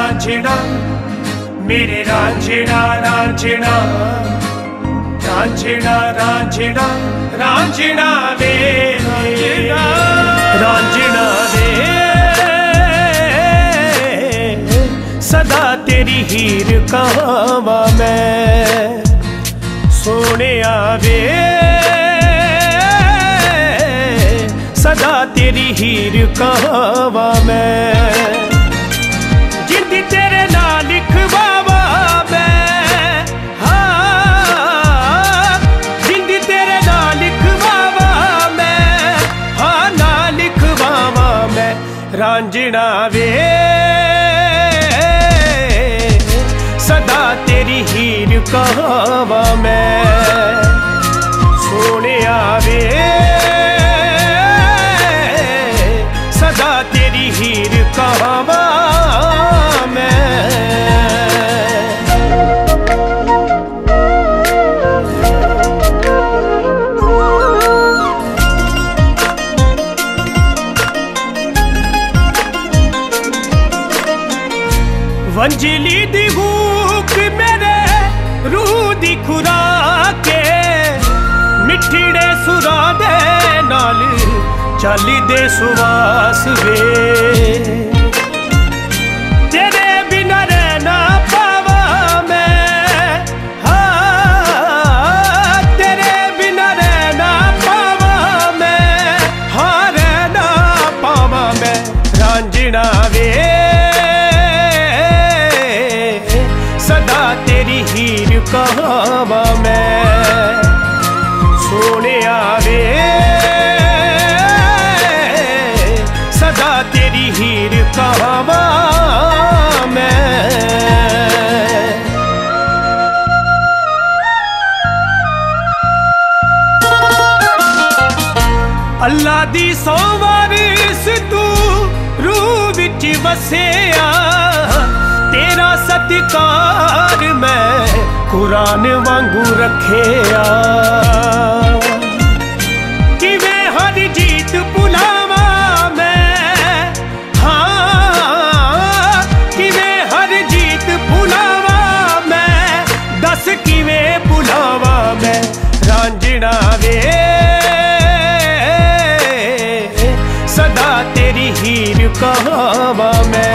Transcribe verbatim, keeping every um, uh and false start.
रांझणा मेरे रांझणा रांझणा रांझणा रांझणा रांझणा वे रांझणा वे सदा तेरी हीर कहावा मैं सोने वे सदा तेरी हीर कहावा मैं जिंदी तेरे नाल लिखवावा मैं हाँ जिंदी तेरे नाल लिखवावा मैं हाँ ना लिखवावा मैं रांझणा वे सदा तेरी हीर कहावा मैं सोने वे सदा तेरी हीर कहावा मैं वंजली दी भूख मेरे रूह दी खुराक मिठड़े सुरा दे नाल चाली दे सुवास वे तेरे बिना रहना पावा मैं हाँ तेरे बिना रहना पावा मैं हाँ रहना पावा मैं रांझणा वे सदा तेरी हीर कहावा मैं सोने वे सदा तेरी हीर कहावा मैं अल्लाह दी सोवारिस तू रूह विच वसिया तेरा सत्कार मैं कुरान वांगू रखिया किवें हर जीत भुलावा मैं हाँ किवें हर जीत भुलावा मैं दस किवें भुलावा मैं रांझणा वे सदा तेरी हीर कहावा मैं